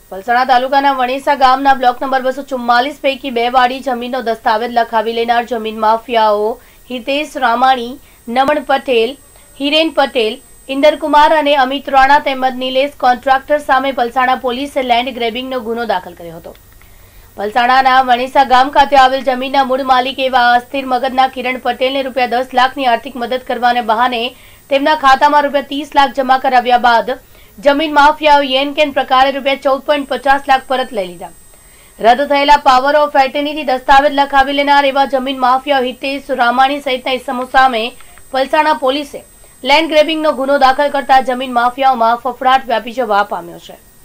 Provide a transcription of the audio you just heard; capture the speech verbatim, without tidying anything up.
પલસાણા તાલુકાના વણેસા ગામના block number બસો ચુમ્માલીસ પૈકી બે વાડી જમીનનો દસ્તાવેજ લખાવી લેનાર જમીન માફિયાઓ હિતેશ રામાણી, નમણ પટેલ, હિરેન પટેલ, ઇન્દરકુમાર અને અમિત રાણા તેમજ નિલેશ કોન્ટ્રાક્ટર સામે પલસાણા પોલીસે લેન્ડ ગ્રેબિંગનો ગુનો દાખલ કર્યો હતો। પલસાણાના વણેસા ગામ ખાતે આવેલ જમીનના મૂળ માલિક એવા અસ્થિર મગજના કિરણ પટેલને રૂપિયા દસ લાખની આર્થિક મદદ કરવાને બહાને તેમના ખાતામાં રૂપિયા ત્રીસ લાખ જમા કરાવ્યા બાદ જમીન માફિયાઓ યેન કેન પ્રકારે રૂપિયા ચૌદ પોઈન્ટ પચાસ લાખ પરત લઈ લીધા। રદ થયેલા પાવર ઓફ એટર્નીથી દસ્તાવેજ લખાવી લેનાર એવા જમીન માફિયાઓ હિતેશ રામાણી સહિતના ઇસમો સામે પલસાણા પોલીસે લેન્ડ ગ્રેબિંગનો ગુનો દાખલ કરતા જમીન માફિયાઓમાં ફફડાટ વ્યાપી જવા પામ્યો છે।